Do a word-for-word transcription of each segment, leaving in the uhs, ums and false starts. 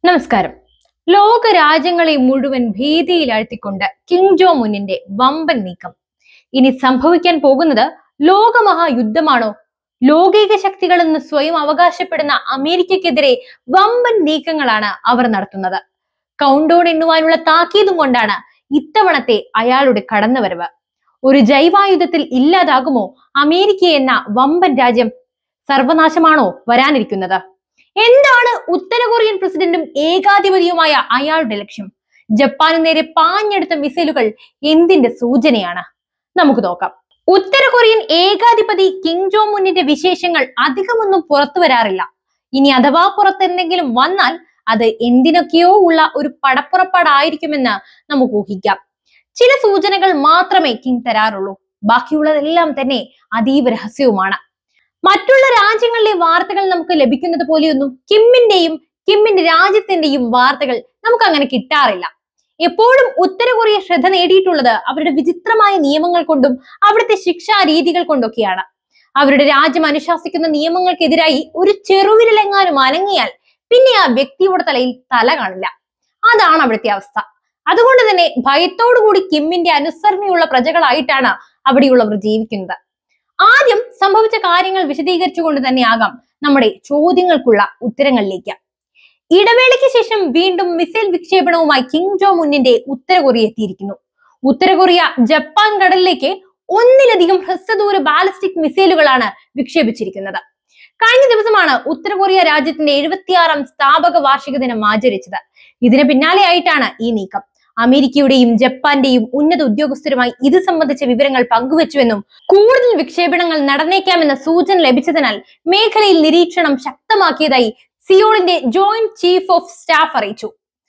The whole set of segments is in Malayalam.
നമസ്കാരം. ലോക രാജ്യങ്ങളെ മുഴുവൻ ഭീതിയിലാഴ്ത്തിക്കൊണ്ട് കിം ജോങ് ഉന്നിന്റെ വമ്പൻ നീക്കം. ഇനി സംഭവിക്കാൻ പോകുന്നത് ലോകമഹായുദ്ധമാണോ? ലോകൈക ശക്തികളെന്ന് സ്വയം അവകാശപ്പെടുന്ന അമേരിക്കക്കെതിരെ വമ്പൻ നീക്കങ്ങളാണ് അവർ നടത്തുന്നത്. കൗണ്ട് ഡൗൺ എണ്ണുവാനുള്ള താക്കീതും കൊണ്ടാണ് ഇത്തവണത്തെ അയാളുടെ കടന്നുവരവ്. ഒരു ജൈവായുധത്തിൽ ഇല്ലാതാകുമോ അമേരിക്ക എന്ന വമ്പൻ രാജ്യം? സർവനാശമാണോ വരാനിരിക്കുന്നത്? എന്താണ് ഉത്തര കൊറിയൻ പ്രസിഡന്റും ഏകാധിപതിയുമായ അയാളുടെ ലക്ഷ്യം? ജപ്പാന് നേരെ പാഞ്ഞെടുത്ത മിസൈലുകൾ എന്തിന്റെ സൂചനയാണ്? നമുക്ക് നോക്കാം. ഉത്തര കൊറിയൻ ഏകാധിപതി കിം ജോങ് ഉന്നിന്റെ വിശേഷങ്ങൾ അധികമൊന്നും പുറത്തു വരാറില്ല. ഇനി അഥവാ പുറത്തെന്തെങ്കിലും വന്നാൽ അത് എന്തിനൊക്കെയോ ഉള്ള ഒരു പടപ്പുറപ്പാടായിരിക്കുമെന്ന് നമുക്ക് ഊഹിക്കാം. ചില സൂചനകൾ മാത്രമേ കിം തരാറുള്ളൂ. ബാക്കിയുള്ളതെല്ലാം തന്നെ അതീവ രഹസ്യവുമാണ്. മറ്റുള്ള രാജ്യങ്ങളിലെ വാർത്തകൾ നമുക്ക് ലഭിക്കുന്നത് പോലെയൊന്നും കിമ്മിന്റെയും കിമ്മിന്റെ രാജ്യത്തിന്റെയും വാർത്തകൾ നമുക്ക് അങ്ങനെ കിട്ടാറില്ല. എപ്പോഴും ഉത്തര കൊറിയ ശ്രദ്ധ നേടിയിട്ടുള്ളത് അവരുടെ വിചിത്രമായ നിയമങ്ങൾ കൊണ്ടും അവിടുത്തെ ശിക്ഷാ രീതികൾ കൊണ്ടൊക്കെയാണ്. അവരുടെ രാജ്യം അനുശാസിക്കുന്ന നിയമങ്ങൾക്കെതിരായി ഒരു ചെറുവിരലെങ്ങാനും അനങ്ങിയാൽ പിന്നെ ആ വ്യക്തിയുടെ തലയിൽ തല കാണില്ല. അതാണ് അവിടുത്തെ അവസ്ഥ. അതുകൊണ്ട് തന്നെ ഭയത്തോടു കൂടി കിമ്മിന്റെ അനുസരണയുള്ള പ്രജകളായിട്ടാണ് അവിടെയുള്ളവർ ജീവിക്കുന്നത്. ആദ്യം സംഭവിച്ച കാര്യങ്ങൾ വിശദീകരിച്ചുകൊണ്ട് തന്നെയാകാം നമ്മുടെ ചോദ്യങ്ങൾക്കുള്ള ഉത്തരങ്ങളിലേക്ക്. ഇടവേളയ്ക്ക് ശേഷം വീണ്ടും മിസൈൽ വിക്ഷേപണവുമായി കിം ജോങ് ഉന്നിന്റെ ഉത്തര കൊറിയ എത്തിയിരിക്കുന്നു. ഉത്തര കൊറിയ ജപ്പാൻ കടലിലേക്ക് ഒന്നിലധികം ഹ്രസ്വദൂര ബാലിസ്റ്റിക് മിസൈലുകളാണ് വിക്ഷേപിച്ചിരിക്കുന്നത്. കഴിഞ്ഞ ദിവസമാണ് ഉത്തര കൊറിയ രാജ്യത്തിന്റെ എഴുപത്തിയാറാം സ്ഥാപക വാർഷിക ദിനം ആചരിച്ചത്. ഇതിന് പിന്നാലെയായിട്ടാണ് ഈ നീക്കം. അമേരിക്കയുടെയും ജപ്പാന്റെയും ഉന്നത ഉദ്യോഗസ്ഥരുമായി ഇത് സംബന്ധിച്ച വിവരങ്ങൾ പങ്കുവച്ചുവെന്നും കൂടുതൽ വിക്ഷേപണങ്ങൾ നടന്നേക്കാമെന്ന സൂചന ലഭിച്ചതിനാൽ മേഖലയിൽ നിരീക്ഷണം ശക്തമാക്കിയതായി സിയോളിന്റെ ജോയിന്റ് ചീഫ് ഓഫ് സ്റ്റാഫ് അറിയിച്ചു.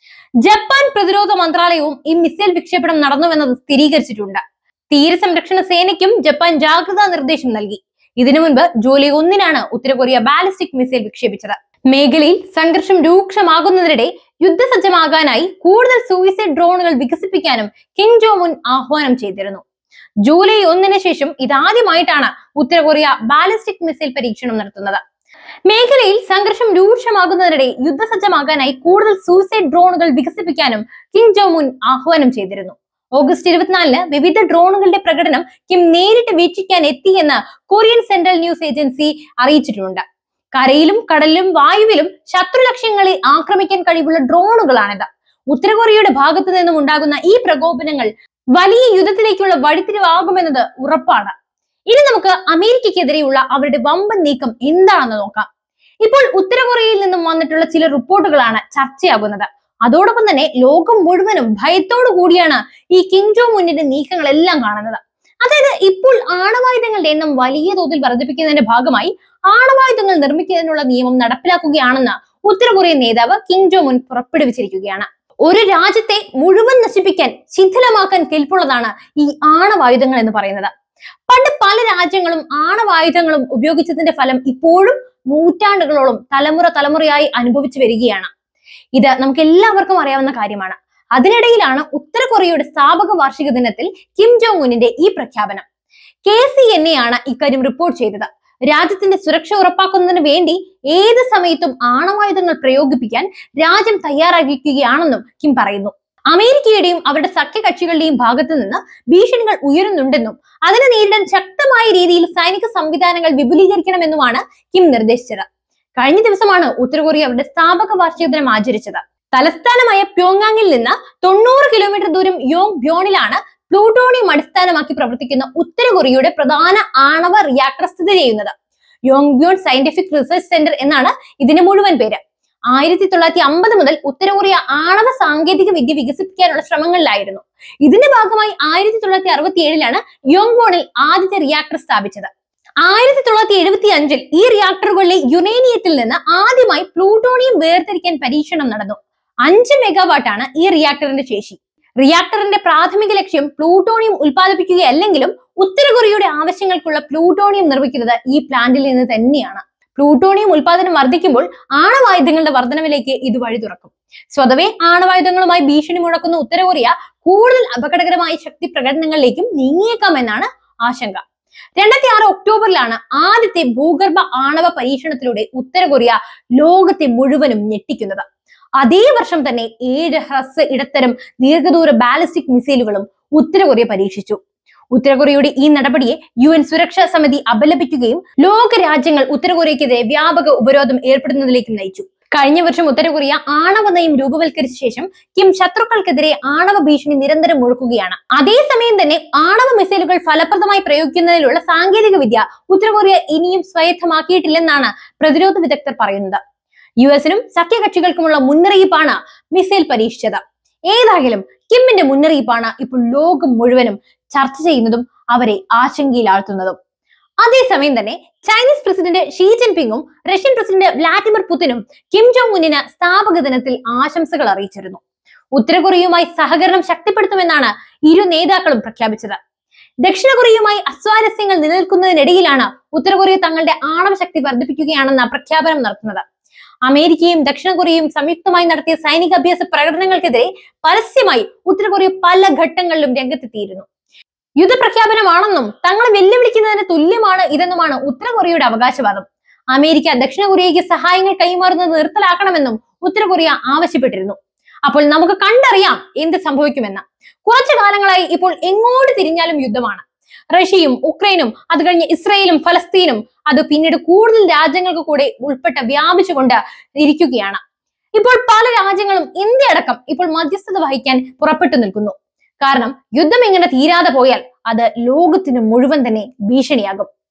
ജപ്പാൻ പ്രതിരോധ മന്ത്രാലയവും ഈ മിസൈൽ വിക്ഷേപണം നടന്നുവെന്നത് സ്ഥിരീകരിച്ചിട്ടുണ്ട്. തീരസംരക്ഷണ സേനയ്ക്കും ജപ്പാൻ ജാഗ്രതാ നിർദ്ദേശം നൽകി. ഇതിനു മുൻപ് ജൂലൈ ഒന്നിനാണ് ഉത്തര കൊറിയ ബാലിസ്റ്റിക് മിസൈൽ വിക്ഷേപിച്ചത്. മേഖലയിൽ സംഘർഷം രൂക്ഷമാകുന്നതിനിടെ യുദ്ധസജ്ജമാകാനായി കൂടുതൽ സൂയിസൈഡ് ഡ്രോണുകൾ വികസിപ്പിക്കാനും കിം ജോങ് ഉൻ ആഹ്വാനം ചെയ്തിരുന്നു. ജൂലൈ ഒന്നിന് ശേഷം ഇതാദ്യമായിട്ടാണ് ഉത്തര കൊറിയ ബാലിസ്റ്റിക് മിസൈൽ പരീക്ഷണം നടത്തുന്നത്. മേഖലയിൽ സംഘർഷം രൂക്ഷമാകുന്നതിനിടെ യുദ്ധസജ്ജമാകാനായി കൂടുതൽ സൂയിസൈഡ് ഡ്രോണുകൾ വികസിപ്പിക്കാനും കിം ജോങ് ഉൻ ആഹ്വാനം ചെയ്തിരുന്നു. ഓഗസ്റ്റ് ഇരുപത്തിനാലിന് വിവിധ ഡ്രോണുകളുടെ പ്രകടനം കിം നേരിട്ട് വീക്ഷിക്കാൻ എത്തിയെന്ന് കൊറിയൻ സെൻട്രൽ ന്യൂസ് ഏജൻസി അറിയിച്ചിട്ടുണ്ട്. കരയിലും കടലിലും വായുവിലും ശത്രു ലക്ഷ്യങ്ങളെ ആക്രമിക്കാൻ കഴിവുള്ള ഡ്രോണുകളാണിത്. ഉത്തര കൊറിയയുടെ ഭാഗത്തു നിന്നും ഉണ്ടാകുന്ന ഈ പ്രകോപനങ്ങൾ വലിയ യുദ്ധത്തിലേക്കുള്ള വഴിത്തിരിവാകുമെന്നത് ഉറപ്പാണ്. ഇനി നമുക്ക് അമേരിക്കക്കെതിരെയുള്ള അവരുടെ വമ്പൻ നീക്കം എന്താണെന്ന് നോക്കാം. ഇപ്പോൾ ഉത്തര കൊറിയയിൽ നിന്നും വന്നിട്ടുള്ള ചില റിപ്പോർട്ടുകളാണ് ചർച്ചയാകുന്നത്. അതോടൊപ്പം തന്നെ ലോകം മുഴുവനും ഭയത്തോടു കൂടിയാണ് ഈ കിം ജോങ് ഉന്നിന്റെ നീക്കങ്ങളെല്ലാം കാണുന്നത്. അതായത് ഇപ്പോൾ ആണവായുധങ്ങളുടെ എണ്ണം വലിയ തോതിൽ വർദ്ധിപ്പിക്കുന്നതിന്റെ ഭാഗമായി ആണവായുധങ്ങൾ നിർമ്മിക്കുന്നതിനുള്ള നിയമം നടപ്പിലാക്കുകയാണെന്ന് ഉത്തര കൊറിയൻ നേതാവ് കിം ജോങ് ഉൻ പുറപ്പെടുവിച്ചിരിക്കുകയാണ്. ഒരു രാജ്യത്തെ മുഴുവൻ നശിപ്പിക്കാൻ, ശിഥിലമാക്കാൻ കെൽപ്പുള്ളതാണ് ഈ ആണവായുധങ്ങൾ എന്ന് പറയുന്നത്. പണ്ട് പല രാജ്യങ്ങളും ആണവായുധങ്ങളും ഉപയോഗിച്ചതിന്റെ ഫലം ഇപ്പോഴും നൂറ്റാണ്ടുകളോളം തലമുറ തലമുറയായി അനുഭവിച്ചു വരികയാണ്. ഇത് നമുക്ക് എല്ലാവർക്കും അറിയാവുന്ന കാര്യമാണ്. അതിനിടയിലാണ് ഉത്തര കൊറിയയുടെ സ്ഥാപക വാർഷിക ദിനത്തിൽ കിം ജോങ് ഉന്നിന്റെ ഈ പ്രഖ്യാപനം. കെ സി എൻ എ ആണ് ഇക്കാര്യം റിപ്പോർട്ട് ചെയ്തത്. രാജ്യത്തിന്റെ സുരക്ഷ ഉറപ്പാക്കുന്നതിന് വേണ്ടി ഏത് സമയത്തും ആണവായുധങ്ങൾ പ്രയോഗിപ്പിക്കാൻ രാജ്യം തയ്യാറായിരിക്കുകയാണെന്നും കിം പറയുന്നു. അമേരിക്കയുടെയും അവരുടെ സഖ്യകക്ഷികളുടെയും ഭാഗത്തു നിന്ന് ഭീഷണികൾ ഉയരുന്നുണ്ടെന്നും അതിനെ നേരിടാൻ ശക്തമായ രീതിയിൽ സൈനിക സംവിധാനങ്ങൾ വിപുലീകരിക്കണമെന്നുമാണ് കിം നിർദ്ദേശിച്ചത്. കഴിഞ്ഞ ദിവസമാണ് ഉത്തര കൊറിയ അവരുടെ സ്ഥാപക വാർഷിക ദിനം ആചരിച്ചത്. തലസ്ഥാനമായ പ്യോങ്യാങ്ങിൽ നിന്ന് തൊണ്ണൂറ് കിലോമീറ്റർ ദൂരം യോങ് ബ്യോണിലാണ് പ്ലൂട്ടോണിയം അടിസ്ഥാനമാക്കി പ്രവർത്തിക്കുന്ന ഉത്തര കൊറിയയുടെ പ്രധാന ആണവ റിയാക്ടർ സ്ഥിതി ചെയ്യുന്നത്. Yongbyon scientific research centre എന്നാണ് ഇതിന്റെ മുഴുവൻ പേര്. ആയിരത്തി തൊള്ളായിരത്തി അമ്പത് മുതൽ ഉത്തര കൊറിയ ആണവ സാങ്കേതിക വിദ്യ വികസിപ്പിക്കാനുള്ള ശ്രമങ്ങളിലായിരുന്നു. ഇതിന്റെ ഭാഗമായി ആയിരത്തി തൊള്ളായിരത്തി അറുപത്തി ഏഴിലാണ് യോങ് ബ്യോണിൽ ആദ്യത്തെ റിയാക്ടർ സ്ഥാപിച്ചത്. ആയിരത്തി തൊള്ളായിരത്തി എഴുപത്തി അഞ്ചിൽ ഈ റിയാക്ടറുകളിലെ യുറേനിയത്തിൽ നിന്ന് ആദ്യമായി പ്ലൂട്ടോണിയം വേർതിരിക്കാൻ പരീക്ഷണം നടന്നു. അഞ്ച് മെഗാവാട്ടാണ് ഈ റിയാക്ടറിന്റെ ശേഷി. റിയാക്ടറിന്റെ പ്രാഥമിക ലക്ഷ്യം പ്ലൂട്ടോണിയം ഉൽപ്പാദിപ്പിക്കുകയല്ലെങ്കിലും ഉത്തര കൊറിയയുടെ ആവശ്യങ്ങൾക്കുള്ള പ്ലൂട്ടോണിയം നിർമ്മിക്കുന്നത് ഈ പ്ലാന്റിൽ നിന്ന് തന്നെയാണ്. പ്ലൂട്ടോണിയം ഉൽപാദനം വർദ്ധിക്കുമ്പോൾ ആണവായുധങ്ങളുടെ വർധനവിലേക്ക് ഇത് വഴി തുറക്കും. സ്വതവേ ആണവായുധങ്ങളുമായി ഭീഷണി മുഴക്കുന്ന ഉത്തര കൊറിയ കൂടുതൽ അപകടകരമായ ശക്തി പ്രകടനങ്ങളിലേക്കും നീങ്ങിയേക്കാമെന്നാണ് ആശങ്ക. രണ്ടായിരത്തി ആറ് ഒക്ടോബറിലാണ് ആദ്യത്തെ ഭൂഗർഭ ആണവ പരീക്ഷണത്തിലൂടെ ഉത്തര കൊറിയ ലോകത്തെ മുഴുവനും ഞെട്ടിക്കുന്നത്. അതേ വർഷം തന്നെ ഏഴ് ഹ്രസ്വ ഇടത്തരം ദീർഘദൂര ബാലിസ്റ്റിക് മിസൈലുകളും ഉത്തര കൊറിയ പരീക്ഷിച്ചു. ഉത്തര കൊറിയയുടെ ഈ നടപടിയെ യു എൻ സുരക്ഷാ സമിതി അപലപിക്കുകയും ലോക രാജ്യങ്ങൾ ഉത്തര കൊറിയക്കെതിരെ വ്യാപക ഉപരോധം ഏർപ്പെടുന്നതിലേക്ക് നയിച്ചു. കഴിഞ്ഞ വർഷം ഉത്തര കൊറിയ ആണവ നയം രൂപവൽക്കരിച്ച ശേഷം കിം ശത്രുക്കൾക്കെതിരെ ആണവ ഭീഷണി നിരന്തരം മുഴക്കുകയാണ്. അതേസമയം തന്നെ ആണവ മിസൈലുകൾ ഫലപ്രദമായി പ്രയോഗിക്കുന്നതിനുള്ള സാങ്കേതിക വിദ്യ ഉത്തര കൊറിയ ഇനിയും സ്വായത്തമാക്കിയിട്ടില്ലെന്നാണ് പ്രതിരോധ വിദഗ്ധർ പറയുന്നത്. യു എസിനും സഖ്യകക്ഷികൾക്കുമുള്ള മുന്നറിയിപ്പാണ് മിസൈൽ പരീക്ഷിച്ചത്. ഏതായാലും കിമ്മിന്റെ മുന്നറിയിപ്പാണ് ഇപ്പോൾ ലോകം മുഴുവനും ചർച്ച ചെയ്യുന്നതും അവരെ ആശങ്കയിലാഴ്ത്തുന്നതും. അതേസമയം തന്നെ ചൈനീസ് പ്രസിഡന്റ് ഷീ ജിൻപിങ്ങും റഷ്യൻ പ്രസിഡന്റ് വ്ളാഡിമിർ പുടിനും കിം ജോങ് ഉന്നിന് സ്ഥാപക ദിനത്തിൽ ആശംസകൾ അറിയിച്ചിരുന്നു. ഉത്തര കൊറിയയുമായി സഹകരണം ശക്തിപ്പെടുത്തുമെന്നാണ് ഇരു നേതാക്കളും പ്രഖ്യാപിച്ചത്. ദക്ഷിണ കൊറിയയുമായി അസ്വാരസ്യങ്ങൾ നിലനിൽക്കുന്നതിനിടയിലാണ് ഉത്തര കൊറിയ തങ്ങളുടെ ആണവ ശക്തി വർദ്ധിപ്പിക്കുകയാണെന്ന പ്രഖ്യാപനം നടത്തുന്നത്. അമേരിക്കയും ദക്ഷിണ കൊറിയയും സംയുക്തമായി നടത്തിയ സൈനിക അഭ്യാസ പ്രകടനങ്ങൾക്കെതിരെ പരസ്യമായി ഉത്തര കൊറിയ പല ഘട്ടങ്ങളിലും രംഗത്തെത്തിയിരുന്നു. യുദ്ധപ്രഖ്യാപനമാണെന്നും തങ്ങളെ വെല്ലുവിളിക്കുന്നതിന് തുല്യമാണ് ഇതെന്നുമാണ് ഉത്തര കൊറിയയുടെ അവകാശവാദം. അമേരിക്ക ദക്ഷിണ കൊറിയയ്ക്ക് സഹായങ്ങൾ കൈമാറുന്നത് നിർത്തലാക്കണമെന്നും ഉത്തര കൊറിയ ആവശ്യപ്പെട്ടിരുന്നു. അപ്പോൾ നമുക്ക് കണ്ടറിയാം എന്ത് സംഭവിക്കുമെന്ന്. കുറച്ചു കാലങ്ങളായി ഇപ്പോൾ എങ്ങോട്ട് തിരിഞ്ഞാലും യുദ്ധമാണ്. റഷ്യയും ഉക്രൈനും അത് കഴിഞ്ഞ് ഇസ്രയേലും ഫലസ്തീനും അത് പിന്നീട് കൂടുതൽ രാജ്യങ്ങൾക്ക് കൂടെ ഉൾപ്പെട്ട വ്യാപിച്ചുകൊണ്ട് ഇരിക്കുകയാണ്. ഇപ്പോൾ പല രാജ്യങ്ങളും ഇന്ത്യ അടക്കം ഇപ്പോൾ മധ്യസ്ഥത വഹിക്കാൻ പുറപ്പെട്ടു നിൽക്കുന്നു. കാരണം യുദ്ധം ഇങ്ങനെ തീരാതെ പോയാൽ അത് ലോകത്തിന് മുഴുവൻ തന്നെ ഭീഷണിയാകും.